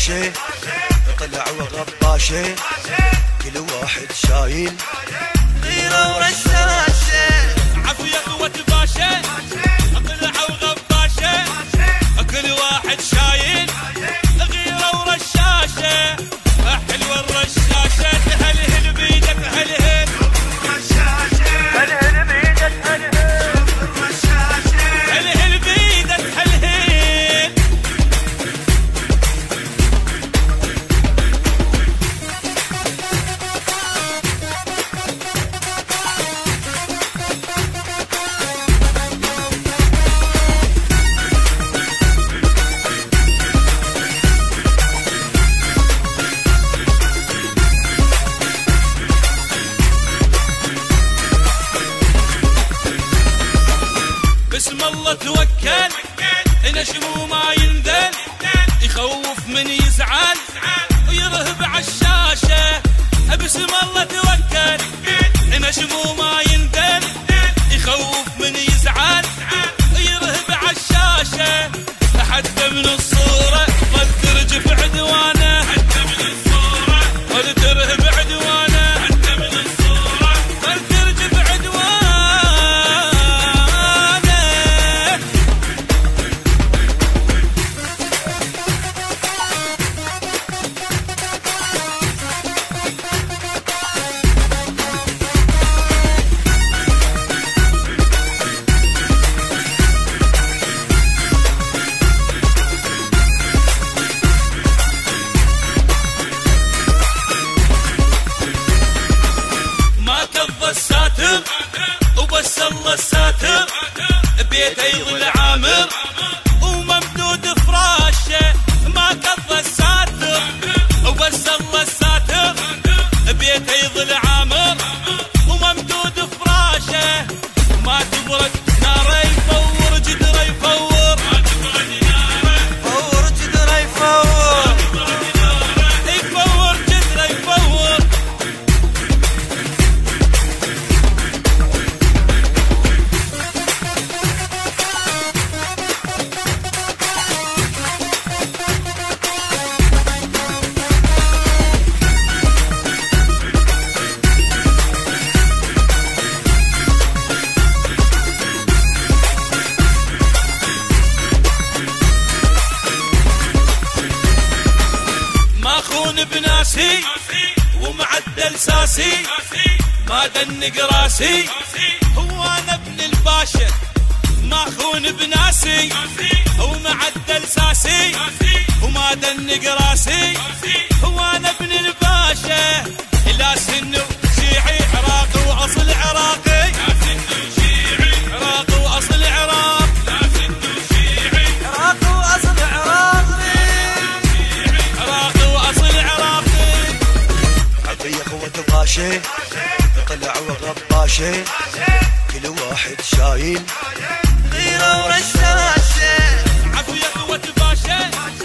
باشا طلع وغباشة، كل واحد شايل غيرة ورشاشة. عافية قوة باشا طلع وغباشة، كل واحد شايل غيرة ورشاشة. حلوة الرشاشة تهلهل بيدك هلهل رشاشة، هلهل بيدك هلهل رشاشة، هلهل بيدك هلهل. بسم الله توكل نجمه ما ينذل، يخوف من يزعل ويرهب عالشاشة. بسم الله توكل نجمه ما ينذل، يخوف من يزعل ويرهب عالشاشة. حتى من الصورة ظل ترجف عدوانه، حتى من الصورة ظل ترهب عدوانه، حتى من الصورة ظل ترجف عدوانه. الساتر وبس الله الساتر، بيته يظل عامر وممدود فراشه. ما كض الساتر وبس الله الساتر، بيته يظل عامر وممدود فراشه. ما تبرد ناره يفور جدره يفور، ما تبرد ناره يفور جدره يفور، يفور جدره يفور. بناسي ومعدل ساسي، ما دنق راسي هو انا ابن الباشا. ما خون بناسي ومعدل ساسي، وما دنق راسي هو انا ابن الباشا. لا سنو شيعي عراقي واصل عراقي، لا سنو شيعي عراقي واصل عراق، لا سنو شيعي عراقي واصل عراقي، عراقي واصل عراقي. عافية قوة باشا طلع وغباشة، كل واحد شايل غيرة ورشاشة. عافية قوة باشا